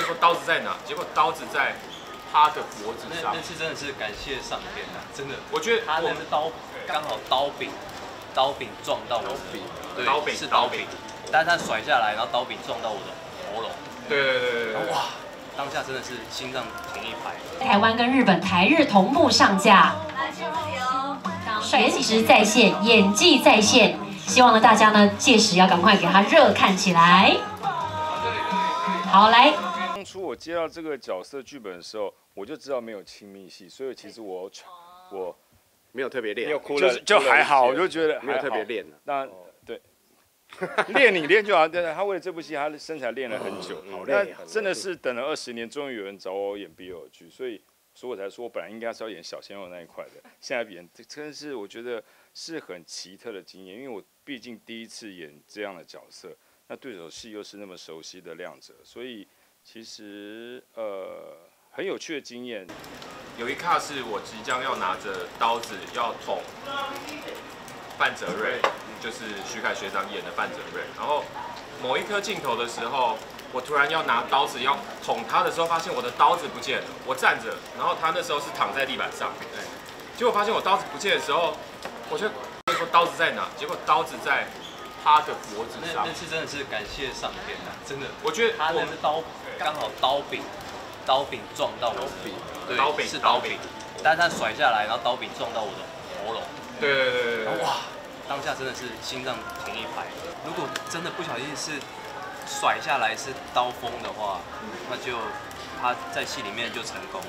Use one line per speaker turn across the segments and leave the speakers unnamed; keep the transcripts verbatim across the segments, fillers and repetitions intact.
说刀子在哪？结果刀子在他的脖子上。
那次真的是感谢上天啊，真的。
我觉得
他那是刀，刚好刀柄，刀柄撞到我的，对，刀柄是刀柄，但是他甩下来，然后刀柄撞到我的喉咙。对对对对对。哇！ 当下真的是心脏停一拍。
台湾跟日本台日同步上架，颜值在线，演技在线，希望呢大家呢届时要赶快给他热看起来。好，来。
当初我接到这个角色剧本的时候，我就知道没有亲密戏，所以其实我我
没有特别练，
没有哭了，就还好，我就觉得
没有特别练。
那对。 练你练就好，对他为了这部戏，他的身材练了很久，好累，真的是等了二十年，终于有人找我演 B L 剧，所以，所以我才说我本来应该是要演小鲜肉那一块的，现在演这真的是我觉得是很奇特的经验，因为我毕竟第一次演这样的角色，那对手戏又是那么熟悉的亮哲，所以其实呃很有趣的经验。
有一卡是我即将要拿着刀子要捅范泽瑞。 就是徐凯学长演的范泽瑞，然后某一颗镜头的时候，我突然要拿刀子要捅他的时候，发现我的刀子不见了。我站着，然后他那时候是躺在地板上，对。结果发现我刀子不见的时候，我就说刀子在哪？结果刀子在他的脖子上。
那次真的是感谢上天啊，真的。
我觉得
他那是刀，刚好刀柄，刀柄撞到我的，对，刀柄是刀柄，但是他甩下来，然后刀柄撞到我的喉咙。对对对对对。哇！ 当下真的是心脏停一拍。如果真的不小心是甩下来是刀锋的话，那就他在戏里面就成功了。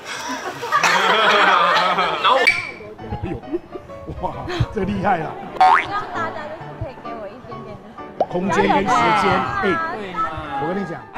然后，
哎呦，哇，这厉害了！
希望大家就是可以给我一点点的
空间跟时间。哎，对嘛？我跟你讲。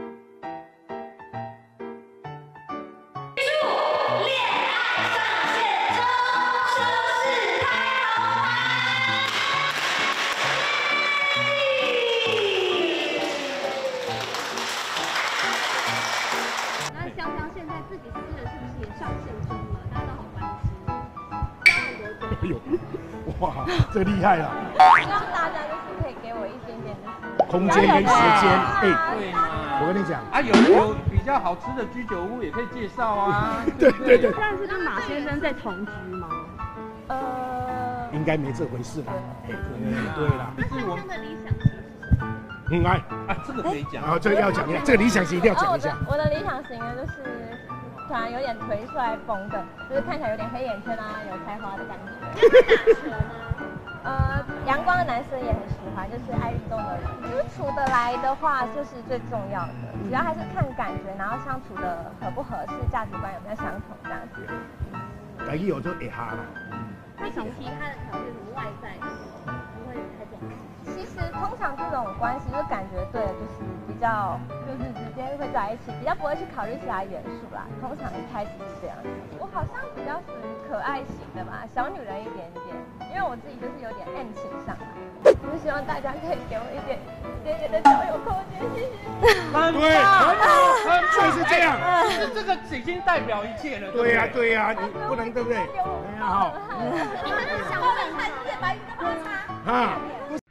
哎呦，哇，这厉害了！
希望大家就是可以给我一点点的
空间跟时间。哎，对嘛？我跟你讲，
啊，有有比较好吃的居酒屋也可以介绍啊。
对对对。
但是跟马先生在同居吗？
呃，
应该没这回事吧？哎，对啦。
那先生的理想型是什么？
嗯，哎，
啊，这个可以讲。
啊，这个要讲一下，这个理想型一定要讲一下。
我的理想型呢，就是突然有点颓帅风的，就是看起来有点黑眼圈啊，有才华的感觉。打球吗？呃，阳光的男生也很喜欢，就是爱运动的人。就是处得来的话，就是最重要的。主要还是看感觉，然后相处的合不合适，价值观有没有相同这样子。
台语有就会哈啦。
那种其他的条件，什么外在不会太重要。
其实通常这种关系，就是感觉对了，就是比较就是直接会在一起，比较不会去考虑其他元素啦。通常一开始是这样。我好像比较属于可爱型的吧，小女人一点点，因为我自己就是有点 M 倾向来。我希望大家可以给我一点一点点的交友空间，谢谢。
对，就是这样。
这这个已经代表一切了。
对呀对呀，你不能对不对？哎呀好。
你们是想问还是把鱼跟泡茶？
啊。